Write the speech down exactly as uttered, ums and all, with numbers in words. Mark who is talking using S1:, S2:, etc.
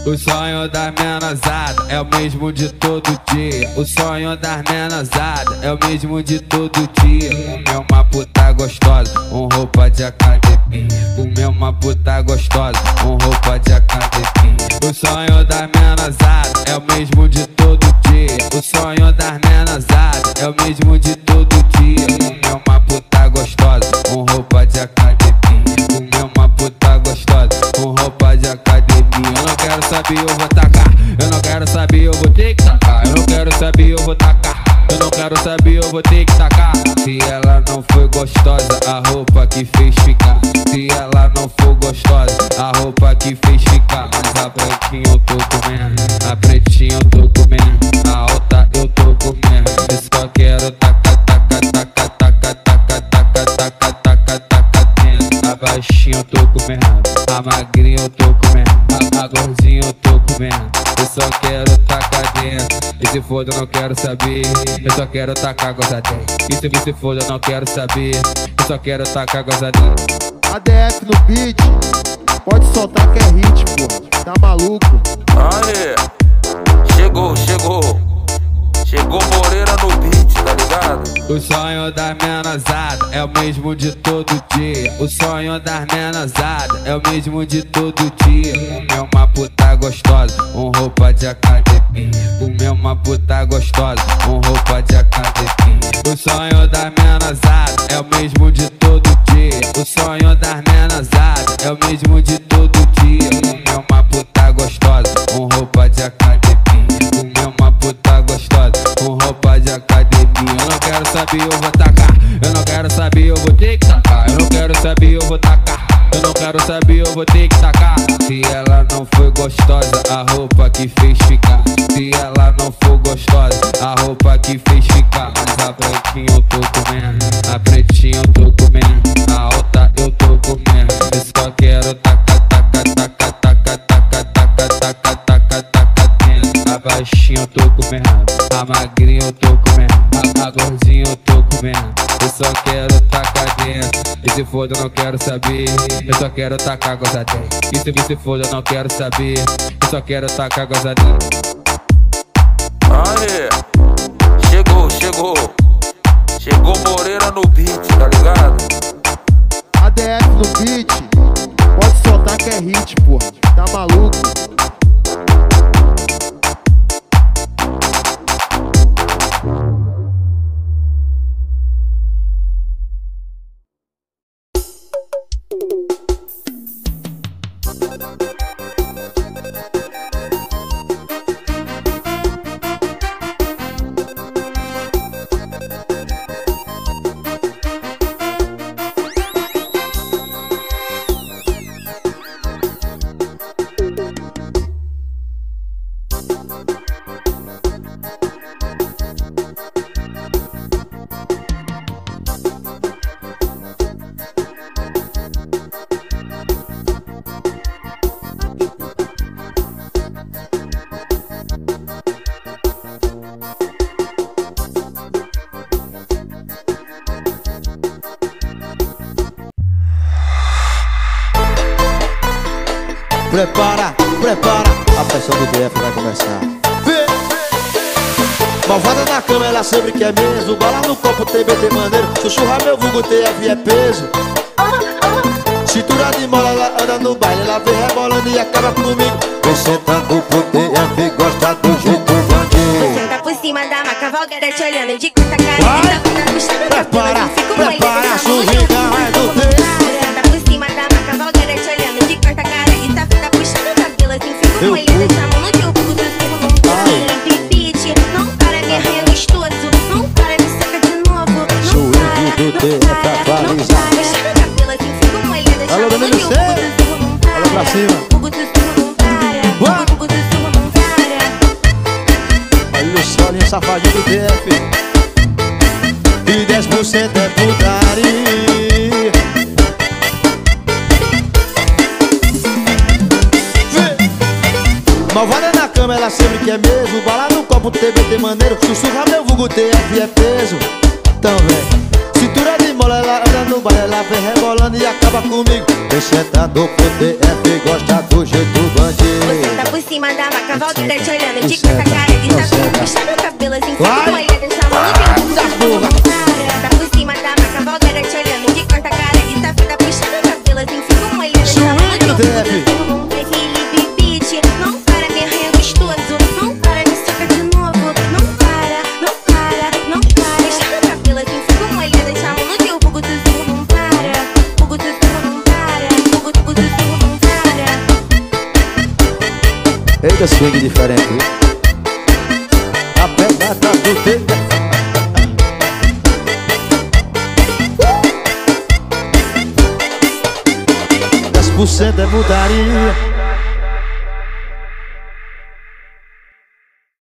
S1: O sonho das menosada é o mesmo de todo dia. O sonho das menosada é o mesmo de todo dia. Comer uma puta gostosa, com roupa de academia. Comer uma puta gostosa, com roupa de academia. O sonho das menosada é o mesmo de todo dia. O sonho das menosada é o mesmo de todo dia. Comer uma puta gostosa, com roupa de academia. Comer uma puta gostosa, com roupa de academia. Eu não quero saber, eu vou tacar. Eu não quero saber, eu vou ter que tacar. Eu não quero saber, eu vou tacar. Eu não quero saber, eu vou ter que tacar. Se ela não foi gostosa, a roupa que fez ficar. Se ela não for gostosa, a roupa que fez ficar. Mas a branquinha eu tô comendo, a pretinha eu tô comendo, a alta eu tô comendo. Eu só quero tacar, tacar, tacar, tacar, tacar, tacar, tacar, tacar, tacar dentro. A baixinha eu tô comendo, a magrinha eu tô comendo, a, a gordinha eu tô comendo. Eu só quero tacar dentro. E se foda, eu não quero saber. Eu só quero tacar gozadinha. E se, e se foda, eu não quero saber. Eu só quero tacar gozadinha.
S2: A D F no beat, pode soltar que é hit, pô. Tá maluco?
S3: Aê, chegou, chegou. Chegou Moreira no beat, tá ligado?
S1: O sonho das menosada é o mesmo de todo dia. O sonho das menosada é o mesmo de todo dia. Comer uma puta gostosa, com roupa de academia. Comer uma puta gostosa, com roupa de academia. O sonho das menosada é o mesmo de todo dia. O sonho das menosada é o mesmo de todo dia. Comer uma puta gostosa, com roupa de academia. Comer uma puta gostosa, com roupa de academia. Eu não quero saber, eu vou tacar. Eu não quero saber, eu vou ter que tacar. Eu não quero saber, eu vou tacar. Eu não quero saber, eu vou ter que tacar. Se ela não foi gostosa, a roupa que fez ficar. Se ela não for gostosa, a roupa que fez ficar. Mas a branquinha eu tô comendo, a pretinha eu tô comendo, a alta eu tô comendo. Eu só quero tacar, tacar, tacar, tacar, tacar, tacar, tacar, tacar, tacar dentro. A baixinha eu tô comendo, a magrinha eu tô comendo, a, a gordinha eu tô comendo. Eu só quero tacar dentro. E se foda, eu não quero saber. Eu só quero tacar gozadinha. E se, e se foda, eu não quero saber. Eu só quero tacar gozadinha.
S3: Aê, chegou, chegou. Chegou Moreira no beat, tá ligado?
S2: A D F no beat, pode soltar que é hit, pô. Tá maluco?
S4: Prepara, prepara, a pressão do D F vai começar. Vê! Malvada na cama, ela sempre quer mesmo. Bala no copo, T B T maneiro. Sussurrar meu vulgo, T F é peso. Cintura de mola, ela anda no baile. Ela vem rebolando e acaba comigo. Vem sentando pro T F, gosta do jeito bandido.
S5: Senta por cima da maca, cavalgada te olhando de curta cara.
S4: Prepara, prepara, surrigão é do T F.
S5: Senta por cima da maca, cavalgada te olhando de curta cara. E tá, tá puxando o cabelo assim, fica com ele. Deixa a mão no teu cu, tu fica com ele. Beat, não para, guerreiro gostoso. Não para, me seca de novo. Não para, não para, não para. Puxa o cabelo assim, fica com ele. Deixa a mão no teu cu, tu fica com ele.
S4: Olha pra cima.
S5: Bugo, tu fica com para. Bugo, tu fica com para.
S4: Olha o solinho safadinho do T F. E dez por cento é putaria. Malvada na cama, ela sempre quer mesmo. Bala no copo, T B T maneiro. Sussurra meu vulgo, T F é peso. Então vem. Cintura de mola, ela anda no bar. Ela vem rebolando e acaba comigo. Vem sentando pro T F, gosta do jeito bandido.
S5: Você tá por por cima da maca, volta te olhando de quatro cara e tá puxando o cabelo assim, fica molhada, chamando teu bugo de burro, não para. Tá por cima da maca, volta te olhando de quatro cara e tá puxando o cabelo assim, fica molhada, chamando teu bugo de burro. Felipe Beat, não para, me arranha gostoso, não para, me soca de novo, não para, não para, não para. Puxando o cabelo assim, fica molhada, chamando teu bugo de burro, não para, bugo de burro, não para, bugo bugo de burro, não para.
S4: Eita, swing diferente, viu? A pegada do dedo. dez por cento é mudaria.